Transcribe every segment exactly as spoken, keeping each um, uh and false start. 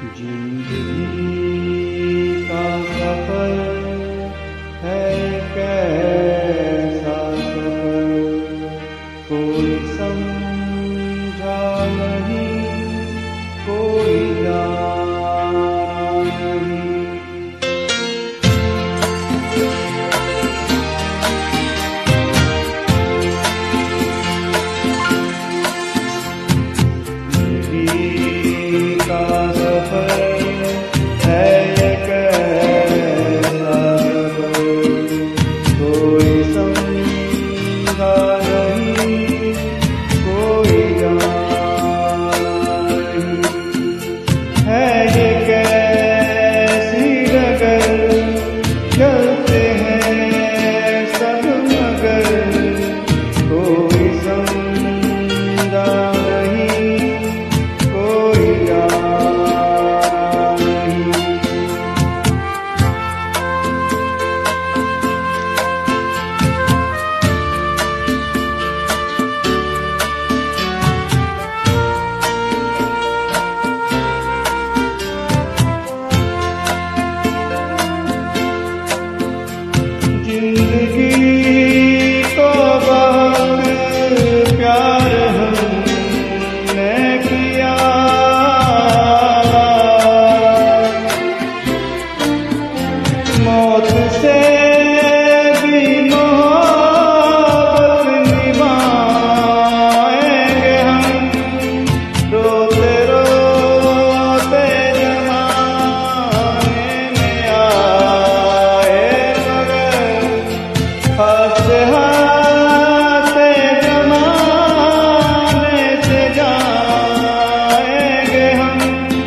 जिंदगी का सफर है कैसा सफर, कोई समझा नहीं, कोई जाना नहीं। जिंदगी का सफर है कैसा सफर, कोई समझा नहीं, कोई जाना नहीं। है ये कैसी डगर, चलते हैं सब मगर, कोई समझा नहीं, कोई जाना नहीं। जिंदगी तो बहुत प्यार हमने किया, मौत से भी मोहब्बत निभाएंगे हम, रोते रोते जमाने में आए मगर, हंसते हंसते जमाने से जाएंगे हम।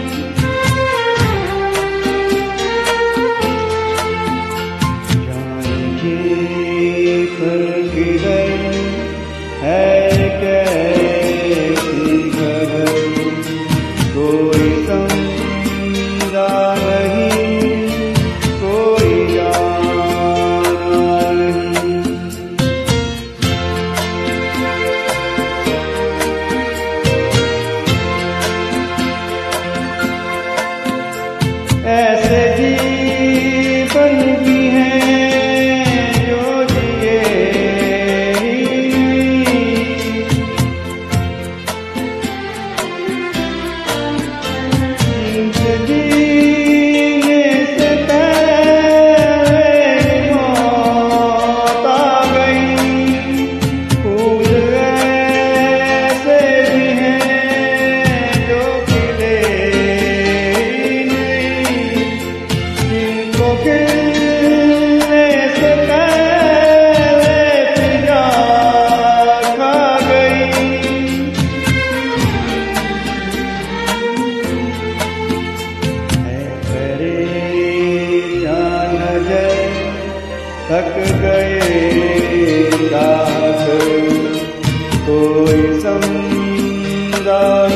जाएंगे पर किधर, है कैसी खबर, कोई समझा नहीं, कोई जाना नहीं। ऐसे जीवन भी हैं जो जिए ही नहीं, जिनके जीने से पहले मौत आ गई। फूल ऐसे भी हैं जो खिले ही नहीं, जिनको खिलने से पहले फिजा खा गई। है परेशान नजर, थक गए रात, कोई समझा